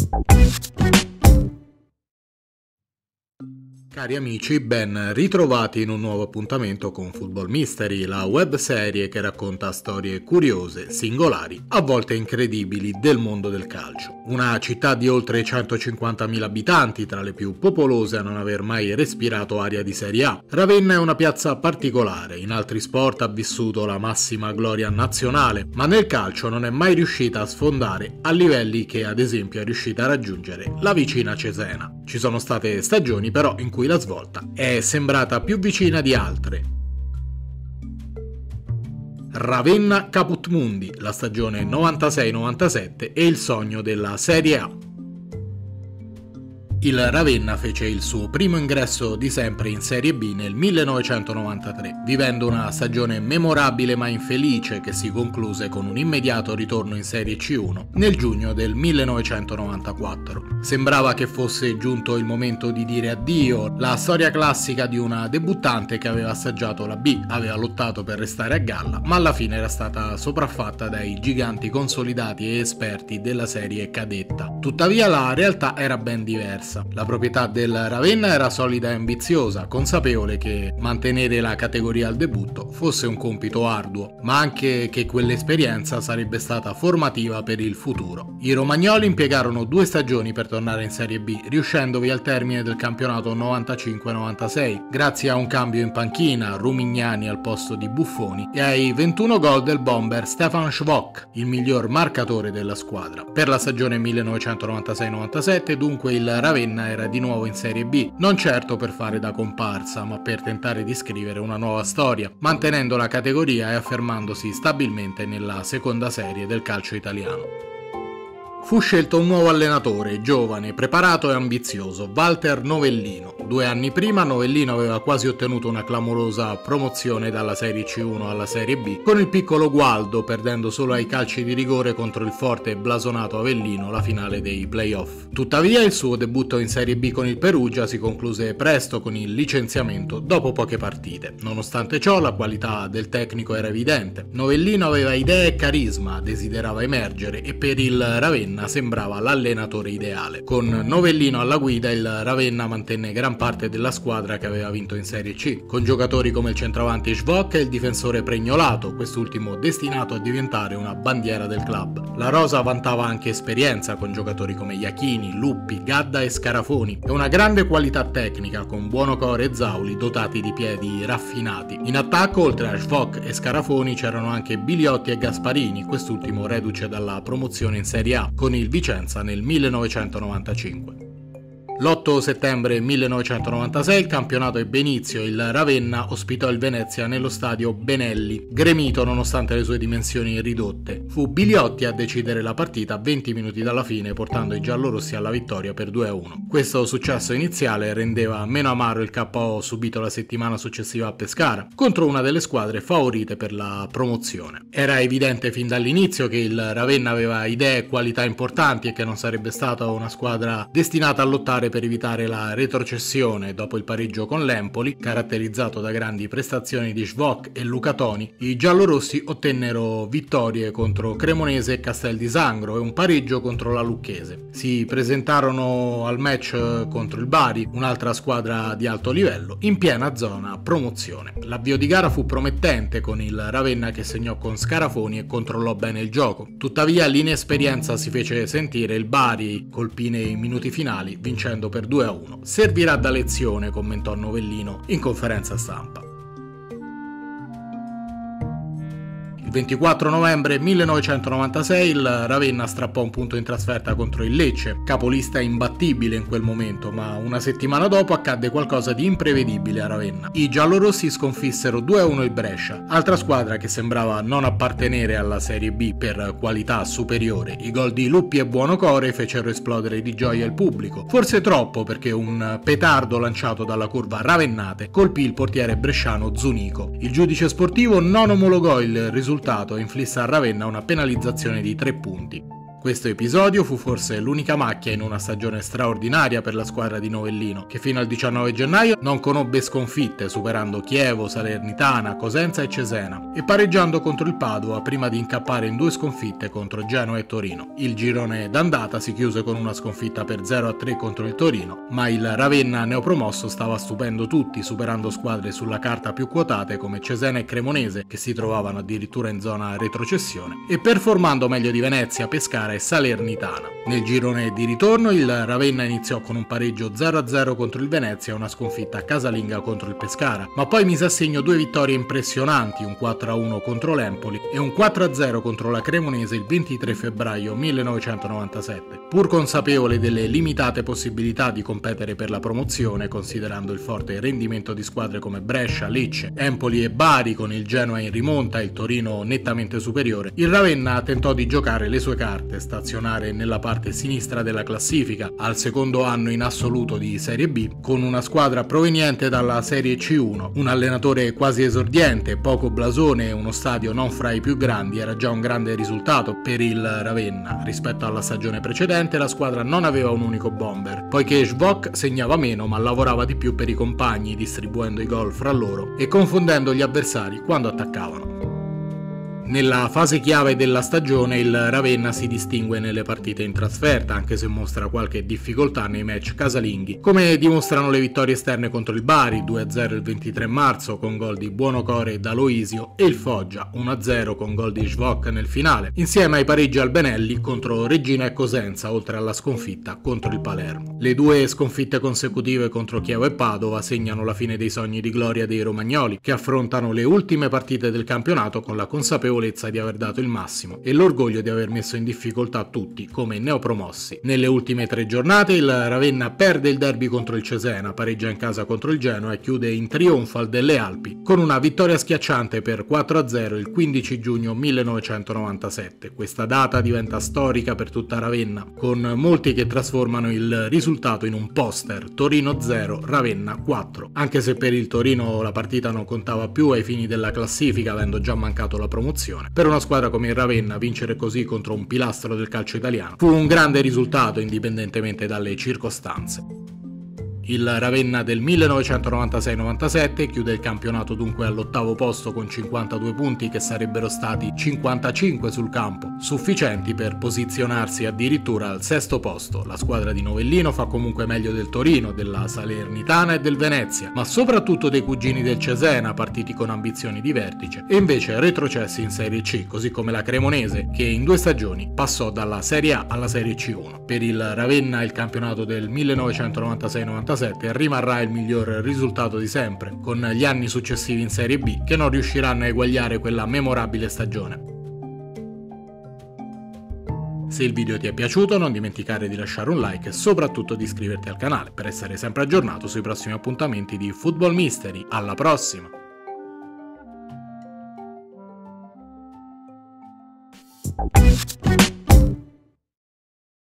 Cari amici, ben ritrovati in un nuovo appuntamento con Football Mystery, la web serie che racconta storie curiose, singolari, a volte incredibili del mondo del calcio. Una città di oltre 150.000 abitanti, tra le più popolose a non aver mai respirato aria di Serie A. Ravenna è una piazza particolare, in altri sport ha vissuto la massima gloria nazionale, ma nel calcio non è mai riuscita a sfondare a livelli che ad esempio è riuscita a raggiungere la vicina Cesena. Ci sono state stagioni però in cui la svolta è sembrata più vicina di altre. Ravenna Caput Mundi, la stagione 96-97 e il sogno della Serie A. Il Ravenna fece il suo primo ingresso di sempre in Serie B nel 1993, vivendo una stagione memorabile ma infelice che si concluse con un immediato ritorno in Serie C1 nel giugno del 1994. Sembrava che fosse giunto il momento di dire addio, la storia classica di una debuttante che aveva assaggiato la B, aveva lottato per restare a galla, ma alla fine era stata sopraffatta dai giganti consolidati e esperti della serie cadetta. Tuttavia la realtà era ben diversa. La proprietà del Ravenna era solida e ambiziosa, consapevole che mantenere la categoria al debutto fosse un compito arduo, ma anche che quell'esperienza sarebbe stata formativa per il futuro. I romagnoli impiegarono 2 stagioni per tornare in Serie B, riuscendovi al termine del campionato 95-96, grazie a un cambio in panchina, Rumignani al posto di Buffoni, e ai 21 gol del bomber Stefan Schwok, il miglior marcatore della squadra. Per la stagione 1996-97 dunque il Ravenna era di nuovo in Serie B, non certo per fare da comparsa, ma per tentare di scrivere una nuova storia, mantenendo la categoria e affermandosi stabilmente nella seconda serie del calcio italiano. Fu scelto un nuovo allenatore, giovane, preparato e ambizioso, Walter Novellino. 2 anni prima Novellino aveva quasi ottenuto una clamorosa promozione dalla Serie C1 alla Serie B, con il piccolo Gualdo perdendo solo ai calci di rigore contro il forte e blasonato Avellino la finale dei playoff. Tuttavia il suo debutto in Serie B con il Perugia si concluse presto con il licenziamento dopo poche partite. Nonostante ciò la qualità del tecnico era evidente. Novellino aveva idee e carisma, desiderava emergere e per il Ravenna sembrava l'allenatore ideale. Con Novellino alla guida il Ravenna mantenne gran parte della squadra che aveva vinto in Serie C, con giocatori come il centravanti Schwok e il difensore Pregnolato, quest'ultimo destinato a diventare una bandiera del club. La rosa vantava anche esperienza con giocatori come Iachini, Luppi, Gadda e Scarafoni e una grande qualità tecnica con Buonocore e Zauli dotati di piedi raffinati. In attacco oltre a Schwok e Scarafoni c'erano anche Biliotti e Gasparini, quest'ultimo reduce dalla promozione in Serie A con il Vicenza nel 1995. L'8 settembre 1996 il campionato ebbe inizio, il Ravenna ospitò il Venezia nello stadio Benelli, gremito nonostante le sue dimensioni ridotte. Fu Biliotti a decidere la partita a 20 minuti dalla fine, portando i giallorossi alla vittoria per 2-1. Questo successo iniziale rendeva meno amaro il KO subito la settimana successiva a Pescara, contro una delle squadre favorite per la promozione. Era evidente fin dall'inizio che il Ravenna aveva idee e qualità importanti e che non sarebbe stata una squadra destinata a lottare per evitare la retrocessione. Dopo il pareggio con l'Empoli, caratterizzato da grandi prestazioni di Schwok e Luca Toni, i giallorossi ottennero vittorie contro Cremonese e Castel di Sangro e un pareggio contro la Lucchese. Si presentarono al match contro il Bari, un'altra squadra di alto livello, in piena zona promozione. L'avvio di gara fu promettente, con il Ravenna che segnò con Scarafoni e controllò bene il gioco. Tuttavia l'inesperienza si fece sentire, il Bari colpì nei minuti finali, vincendo per 2-1. Servirà da lezione, commentò Novellino in conferenza stampa. Il 24 novembre 1996 il Ravenna strappò un punto in trasferta contro il Lecce, capolista imbattibile in quel momento, ma una settimana dopo accadde qualcosa di imprevedibile a Ravenna. I giallorossi sconfissero 2-1 il Brescia, altra squadra che sembrava non appartenere alla Serie B per qualità superiore. I gol di Luppi e Buonocore fecero esplodere di gioia il pubblico, forse troppo, perché un petardo lanciato dalla curva ravennate colpì il portiere bresciano Zunico. Il giudice sportivo non omologò il risultato e inflisse a Ravenna una penalizzazione di 3 punti. Questo episodio fu forse l'unica macchia in una stagione straordinaria per la squadra di Novellino, che fino al 19 gennaio non conobbe sconfitte, superando Chievo, Salernitana, Cosenza e Cesena, e pareggiando contro il Padova prima di incappare in 2 sconfitte contro Genoa e Torino. Il girone d'andata si chiuse con una sconfitta per 0-3 contro il Torino, ma il Ravenna neopromosso stava stupendo tutti, superando squadre sulla carta più quotate come Cesena e Cremonese, che si trovavano addirittura in zona retrocessione, e performando meglio di Venezia, Pescara e Salernitana. Nel girone di ritorno il Ravenna iniziò con un pareggio 0-0 contro il Venezia e una sconfitta casalinga contro il Pescara, ma poi mise a segno 2 vittorie impressionanti, un 4-1 contro l'Empoli e un 4-0 contro la Cremonese il 23 febbraio 1997. Pur consapevole delle limitate possibilità di competere per la promozione, considerando il forte rendimento di squadre come Brescia, Lecce, Empoli e Bari, con il Genoa in rimonta e il Torino nettamente superiore, il Ravenna tentò di giocare le sue carte, stazionare nella parte sinistra della classifica al secondo anno in assoluto di Serie B, con una squadra proveniente dalla Serie C1. Un allenatore quasi esordiente, poco blasone e uno stadio non fra i più grandi era già un grande risultato per il Ravenna. Rispetto alla stagione precedente la squadra non aveva un unico bomber, poiché Svok segnava meno ma lavorava di più per i compagni, distribuendo i gol fra loro e confondendo gli avversari quando attaccavano. Nella fase chiave della stagione il Ravenna si distingue nelle partite in trasferta, anche se mostra qualche difficoltà nei match casalinghi, come dimostrano le vittorie esterne contro il Bari 2-0 il 23 marzo con gol di Buonocore e D'Aloisio e il Foggia 1-0 con gol di Svok nel finale, insieme ai pareggi al Benelli contro Reggina e Cosenza, oltre alla sconfitta contro il Palermo. Le 2 sconfitte consecutive contro Chievo e Padova segnano la fine dei sogni di gloria dei romagnoli, che affrontano le ultime partite del campionato con la consapevolezza di aver dato il massimo e l'orgoglio di aver messo in difficoltà tutti come neopromossi. Nelle ultime 3 giornate il Ravenna perde il derby contro il Cesena, pareggia in casa contro il Genoa e chiude in trionfo al Delle Alpi con una vittoria schiacciante per 4-0 il 15 giugno 1997. Questa data diventa storica per tutta Ravenna, con molti che trasformano il risultato in un poster: Torino 0, Ravenna 4. Anche se per il Torino la partita non contava più ai fini della classifica, avendo già mancato la promozione, per una squadra come il Ravenna vincere così contro un pilastro del calcio italiano fu un grande risultato indipendentemente dalle circostanze. Il Ravenna del 1996-97 chiude il campionato dunque all'8° posto con 52 punti, che sarebbero stati 55 sul campo, sufficienti per posizionarsi addirittura al 6° posto. La squadra di Novellino fa comunque meglio del Torino, della Salernitana e del Venezia, ma soprattutto dei cugini del Cesena, partiti con ambizioni di vertice, e invece retrocessi in Serie C, così come la Cremonese, che in 2 stagioni passò dalla Serie A alla Serie C1. Per il Ravenna il campionato del 1996-97 rimarrà il miglior risultato di sempre, con gli anni successivi in Serie B che non riusciranno a eguagliare quella memorabile stagione. Se il video ti è piaciuto non dimenticare di lasciare un like e soprattutto di iscriverti al canale per essere sempre aggiornato sui prossimi appuntamenti di Football Mystery. Alla prossima!